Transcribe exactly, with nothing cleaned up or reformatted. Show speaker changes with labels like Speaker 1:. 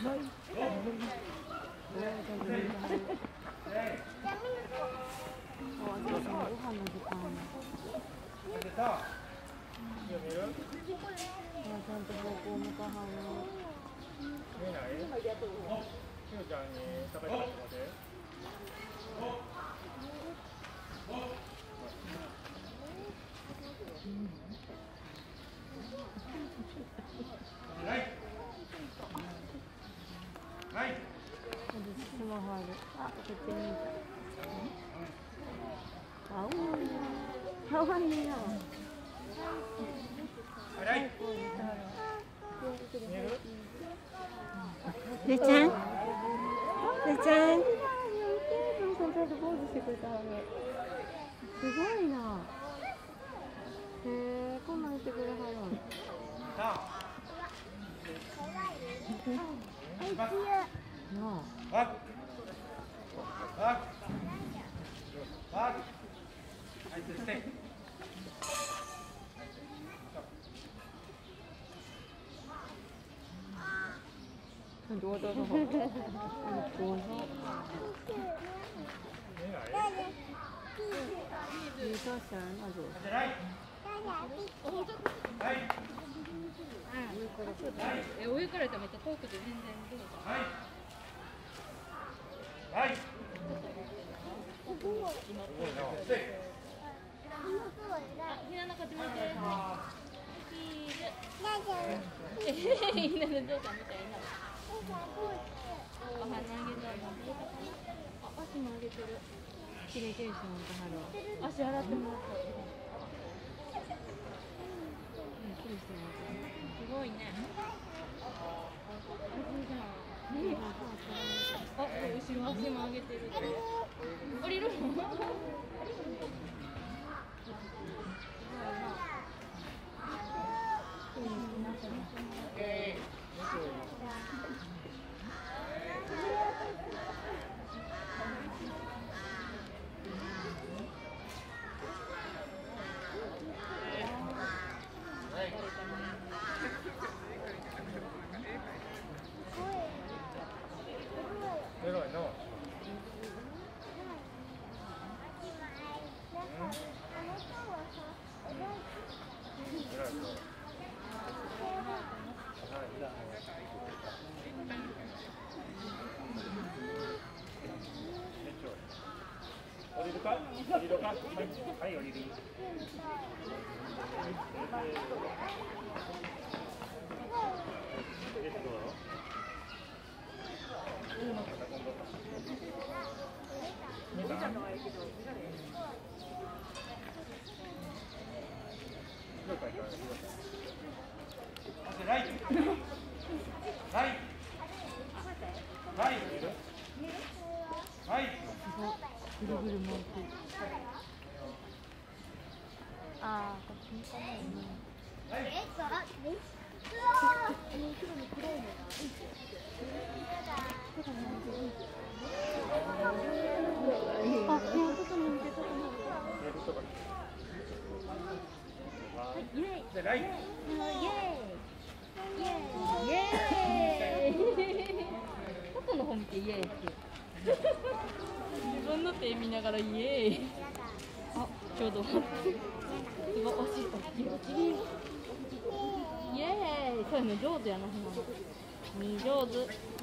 Speaker 1: スマホある。あ、こっち見た。あ、おー、かわいいな。れいちゃん、れいちゃん。ちゃんとポーズしてくれた。すごいな。へえ、こんなんしてくれはるの。多多多好，多少？你说啥那就？
Speaker 2: え、上から食べた遠くで全然どうだ。はい。はい。ひなのこっち向いて。ひなの嬢さんみたいな。お花あげたの。あ、足もあげてる。
Speaker 1: きれいてるしなんかはろ。
Speaker 2: 足洗ってもらった。
Speaker 1: きれいしてもらった。
Speaker 2: すごいね。あ、後ろ足も上げてる。降りるの？降りるか？降りるか？はい、降りる。
Speaker 1: ぐるぐる回って。ああ、こっちにかないね。え、そら、ね。あ、後ろに黒いのが。あ、このとこに向けたくなる。はい、イエイ。イエイ。イエイ。どこの方見てイエイって。自分の手見ながらイエーイ。あ、ちょうど待って。すごい惜しい。イエーイ。そういうの上手やな、ほんまに。上手。